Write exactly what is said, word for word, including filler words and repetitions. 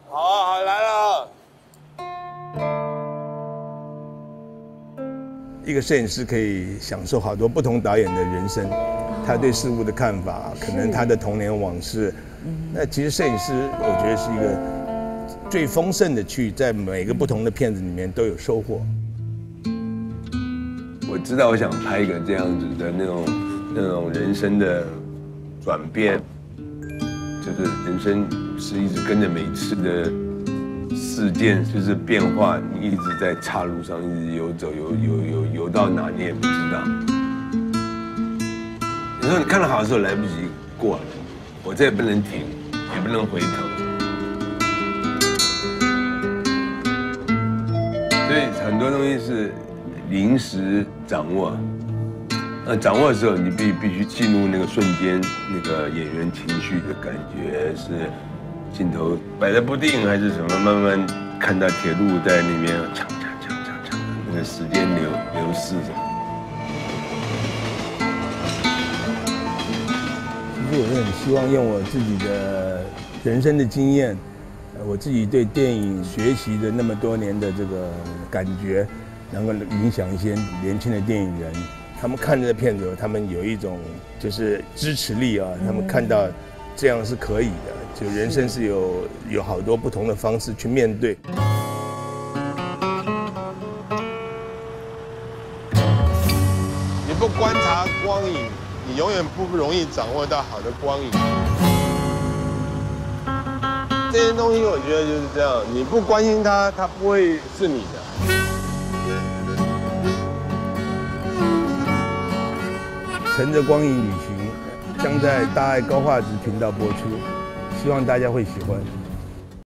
好啊，好来了。 一个摄影师可以享受好多不同导演的人生，他对事物的看法，可能他的童年往事。那其实摄影师，我觉得是一个最丰盛的去在每个不同的片子里面都有收获。 我知道我想拍一个这样子的那种那种人生的转变，就是人生是一直跟着每次的事件就是变化，你一直在岔路上一直游走，游游游游到哪你也不知道。有时候你看得好的时候来不及过了，我这也不能停，也不能回头，所以很多东西是临时掌握。那掌握的时候，你必必须进入那个瞬间，那个演员情绪的感觉是。镜头摆的不定还是什么，慢慢看到铁路在那边抢抢抢抢抢，那个时间流流逝着。 其实我是很希望用我自己的人生的经验，我自己对电影学习的那么多年的这个感觉，能够影响一些年轻的电影人。他们看这个片子，他们有一种就是支持力啊，他们看到这样是可以的。就人生是有有好多不同的方式去面对。 你不观察光影，你永远不容易掌握到好的光影。这些东西我觉得就是这样，你不关心它，它不会是你的。 乘着光影旅行将在大爱高画质频道播出。希望大家会喜欢。